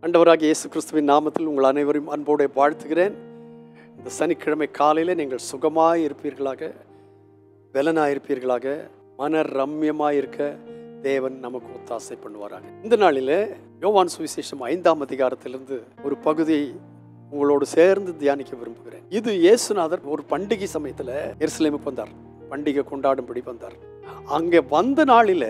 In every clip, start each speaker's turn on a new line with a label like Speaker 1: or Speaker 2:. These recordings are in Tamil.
Speaker 1: ஆண்டவராகிய இயேசு கிறிஸ்துவின் நாமத்தில் உங்கள் அனைவரையும் அன்போடு வாழ்த்துகிறேன். இந்த சனிக்கிழமை காலையில் நீங்கள் சுகமாய் இருப்பீர்களாக, பலனாயிருப்பீர்களாக, மன ரம்யமாய் இருக்க தேவன் நமக்கு ஒத்தாசை பண்ணுவாராக. இந்த நாளில் யோவான் சுவிசேஷம் 5ஆம் அதிகாரத்திலிருந்து ஒரு பகுதியை உங்களோடு சேர்ந்து தியானிக்க விரும்புகிறேன். இது இயேசுநாதர் ஒரு பண்டிகை சமயத்தில் எருசலேமுக்கு வந்தார், பண்டிகை கொண்டாடும்படி வந்தார். அங்கே வந்த நாளில்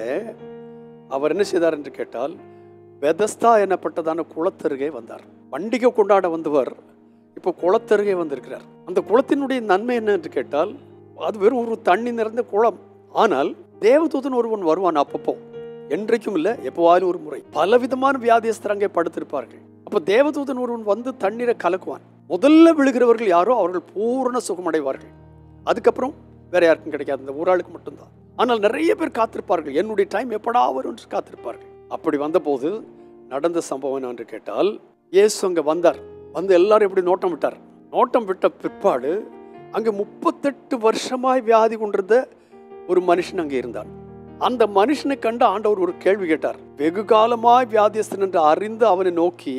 Speaker 1: அவர் என்ன செய்தார் என்று கேட்டால், பெதஸ்தா எனப்பட்டதான குளத்தருகே வந்தார். பண்டிகை கொண்டாட வந்தவர் இப்போ குளத்தருகே வந்திருக்கிறார். அந்த குளத்தினுடைய நன்மை என்ன என்று கேட்டால், அது வெறும் ஒரு தண்ணி நிறைந்த குளம். ஆனால் தேவதூதன் ஒருவன் வருவான் அப்பப்போ, என்றைக்கும் இல்லை, எப்போவாலும் ஒரு முறை. பலவிதமான வியாதியஸ்தர் அங்கே படுத்திருப்பார்கள். அப்போ தேவதூதன் ஒருவன் வந்து தண்ணீரை கலக்குவான். முதல்ல விழுகிறவர்கள் யாரோ அவர்கள் பூரண சுகமடைவார்கள். அதுக்கப்புறம் வேற யாருக்கும் கிடைக்காது, இந்த ஊராளுக்கு மட்டும்தான். ஆனால் நிறைய பேர் காத்திருப்பார்கள், என்னுடைய டைம் எப்படா வரும் என்று காத்திருப்பார்கள். அப்படி வந்தபோது நடந்த சம்பவம் என்று கேட்டால், இயேசு அங்கே வந்தார். வந்து எல்லாரும் எப்படி நோட்டம் விட்டார். நோட்டம் விட்ட பிற்பாடு அங்கே 38 வருஷமாய் வியாதி கொண்டிருந்த ஒரு மனுஷன் அங்கே இருந்தான். அந்த மனுஷனை கண்டு ஆண்டவர் ஒரு கேள்வி கேட்டார். வெகு காலமாய் வியாதியஸ்தன் என்று அறிந்து அவனை நோக்கி,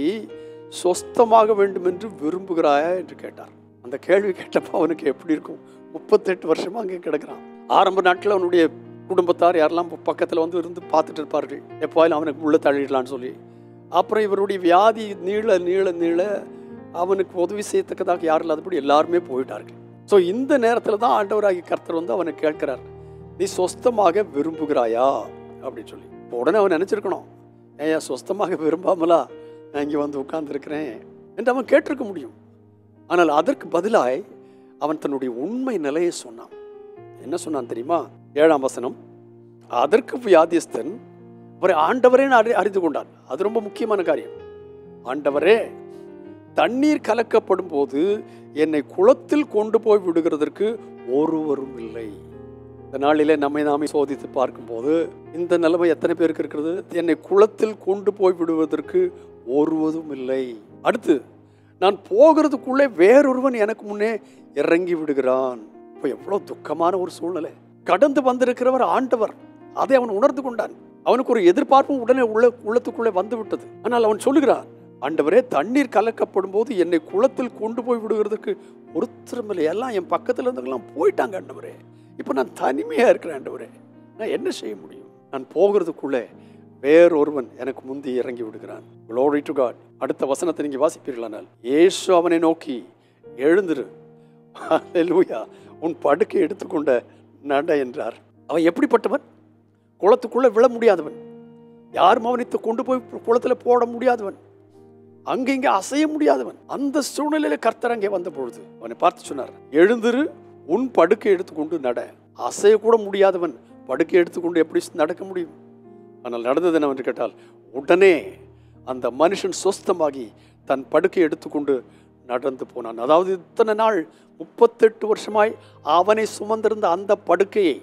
Speaker 1: சொஸ்தமாக வேண்டும் என்று விரும்புகிறாயா என்று கேட்டார். அந்த கேள்வி கேட்டப்போ அவனுக்கு எப்படி இருக்கும்? 38 வருஷமா அங்கே கிடக்கிறான். ஆரம்ப நாட்டில் அவனுடைய குடும்பத்தார் யாரெல்லாம் பக்கத்தில் வந்து இருந்து பார்த்துட்டு இருப்பார்கள், எப்போதும் அவனுக்கு உள்ள தள்ளிடலான்னு சொல்லி. அப்புறம் இவருடைய வியாதி நீள நீள நீள அவனுக்கு உதவி செய்யத்தக்கதாக யாரும் இல்லாதபடி எல்லாருமே போயிட்டார்கள். ஸோ இந்த நேரத்தில் தான் ஆண்டவராகிய கர்த்தர் வந்து அவனை கேட்கிறார், நீ சொஸ்தமாக விரும்புகிறாயா அப்படின்னு சொல்லி. இப்போ உடனே அவன் நினச்சிருக்கணும், ஏயா சொஸ்தமாக விரும்பாமலா நான் இங்கே வந்து உட்கார்ந்துருக்கிறேன் என்று அவன் கேட்டிருக்க முடியும். ஆனால் அதற்கு பதிலாய் அவன் தன்னுடைய உண்மை நிலையை சொன்னான். என்ன சொன்னான் தெரியுமா? 7ஆம் வசனம், அதற்கு வியாதியஸ்தன் அவரை ஆண்டவரே அறிந்து கொண்டான். அது ரொம்ப முக்கியமான காரியம். ஆண்டவரே, தண்ணீர் கலக்கப்படும் போது என்னை குளத்தில் கொண்டு போய் விடுகிறதற்கு ஒருவரும் இல்லை. இந்த நாளிலே நம்மை நாமே சோதித்து பார்க்கும்போது இந்த நிலைமை எத்தனை பேருக்கு இருக்கிறது? என்னை குளத்தில் கொண்டு போய் விடுவதற்கு ஒருவரும் இல்லை. அடுத்து, நான் போகிறதுக்குள்ளே வேறொருவன் எனக்கு முன்னே இறங்கி விடுகிறான். இப்போ எவ்வளோ துக்கமான ஒரு சூழ்நிலை. கடந்து வந்திருக்கிறவர் ஆண்டவர், அதை அவன் உணர்ந்து கொண்டான். அவனுக்கு ஒரு எதிர்பார்ப்பும் உடனே உள்ளத்துக்குள்ளே வந்து விட்டது. ஆனால் அவன் சொல்லுகிறான், ஆண்டவரே, தண்ணீர் கலக்கப்படும் போது என்னை குளத்தில் கொண்டு போய் விடுகிறதுக்கு ஒருத்தரும் இல்லை, எல்லாம் என் பக்கத்தில் இருந்தவங்களாம் போயிட்டாங்க ஆண்டவரே. இப்போ நான் தனிமையாக இருக்கிறேன் ஆண்டவரே, நான் என்ன செய்ய முடியும்? நான் போகிறதுக்குள்ளே வேறொருவன் எனக்கு முந்தி இறங்கி விடுகிறான். Glory to God. அடுத்த வசனத்தை நீங்க வாசிப்பீர்களானால், இயேசு அவனை நோக்கி, எழுந்திரு, ஹல்லேலூயா, உன் படுக்கை எடுத்துக்கொண்ட நட என்றார். அவன் எப்படிப்பட்டவன்? குளத்துக்குள்ள விழ முடியாதவன், யாரும் அவனை கொண்டு போய் குளத்துல போட முடியாதவன், அங்கங்க அசைய முடியாதவன். அந்த சூழ்நிலையில கர்த்தர் அங்கே வந்த பொழுது அவனை பார்த்து சொன்னார், எழுந்திரு, உன் படுக்கை எடுத்துக்கொண்டு நட. அசைய கூட முடியாதவன் படுக்கை எடுத்துக்கொண்டு எப்படி நடக்க முடியும்? ஆனால் நடந்தது என்னவென்று கேட்டால், உடனே அந்த மனுஷன் சொஸ்தமாகி தன் படுக்கை எடுத்துக்கொண்டு நடந்து போனான். அதாவது இத்தனை நாள் 38 வருஷமாய் அவனை சுமந்திருந்த அந்த படுக்கையை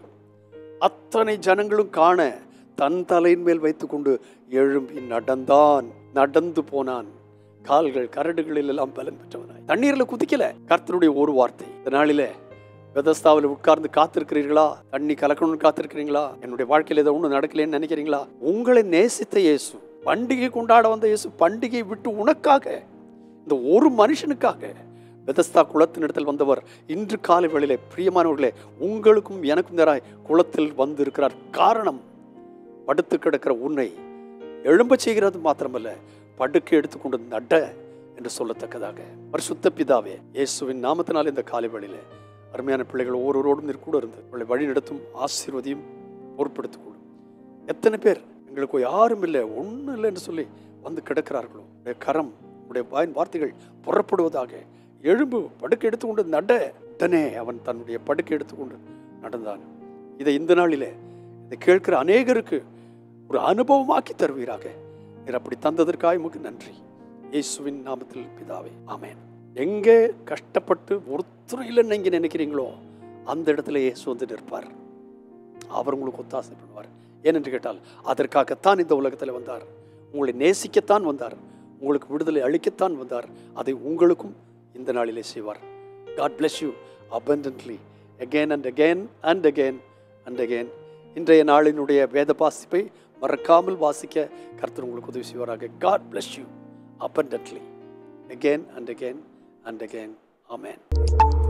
Speaker 1: அத்தனை ஜனங்களும் காண தன் தலையின் மேல் வைத்துக்கொண்டு எழும்பி நடந்தான், நடந்து போனான். கால்கள் கரடுகளில் எல்லாம் பலன் பெற்றவனாய். தண்ணீரில் குதிக்கல. கர்த்தருடைய ஒரு வார்த்தை. இந்த நாளிலே பெதஸ்தாவில் உட்கார்ந்து காத்திருக்கிறீர்களா? தண்ணி கலக்கணும்னு காத்திருக்கிறீங்களா? என்னுடைய வாழ்க்கையில் ஏதோ ஒன்று நடக்கலன்னு நினைக்கிறீங்களா? உங்களை நேசித்த இயேசு, பண்டிகை கொண்டாட வந்த இயேசு, பண்டிகை விட்டு உனக்காக, இந்த ஒரு மனுஷனுக்காக பெதஸ்தா குளத்தின் இடத்தில் வந்தவர் இன்று காலை வேளையிலே, பிரியமானவர்களே, உங்களுக்கும் எனக்கும் நேராய் குளத்தில் வந்து இருக்கிறார். காரணம், படுத்து கிடக்கிற உன்னை எழும்ப செய்கிறது மாத்திரமல்ல, படுக்கை எடுத்துக்கொண்டு நட என்று சொல்லத்தக்கதாக. பரிசுத்த பிதாவே, இயேசுவின் நாமத்தினால் இந்த காலை வேளையிலே அருமையான பிள்ளைகள் ஒவ்வொருவரோடும் நீர் கூட இருந்து உங்களை வழி நடத்தும், ஆசீர்வதியும், பொறுப்படுத்திக்கொள்ளும். எத்தனை பேர் எங்களுக்கு யாரும் இல்லை, ஒன்றும் இல்லை என்று சொல்லி வந்து கிடக்கிறார்களோ, உடைய கரம், உடைய வாயின் வார்த்தைகள் புறப்படுவதாக. எழும்பு, படுக்கை எடுத்துக்கொண்டு நட. உடனே அவன் தன்னுடைய படுக்கை எடுத்துக்கொண்டு நடந்தான். இதை இந்த நாளிலே இதை கேட்கிற அநேகருக்கு ஒரு அனுபவமாக்கி தருவீராக. நீர் அப்படி தந்ததற்காக உமக்கு நன்றி. இயேசுவின் நாமத்தில் பிதாவே, ஆமென். எங்கே கஷ்டப்பட்டு ஒருத்தரும் இல்லைன்னு நீங்க நினைக்கிறீங்களோ, அந்த இடத்துல இயேசு வந்து நிற்பார். அவர் உங்களுக்கு ஒத்தாசை பண்ணுவார். ஏனென்று கேட்டால், அதற்காகத்தான் இந்த உலகத்தில் வந்தார். உங்களை நேசிக்கத்தான் வந்தார், உங்களுக்கு விடுதலை அளிக்கத்தான் வந்தார். அதை உங்களுக்கும் இந்த நாளிலே செய்வார். God bless you abundantly again and again and again and again. இன்றைய நாளினுடைய வேத வாசிப்பை மறக்காமல் வாசிக்க கர்த்தர் உங்களுக்கு உதவி செய்வாராக. God bless you. abundantly again and again and again. Amen.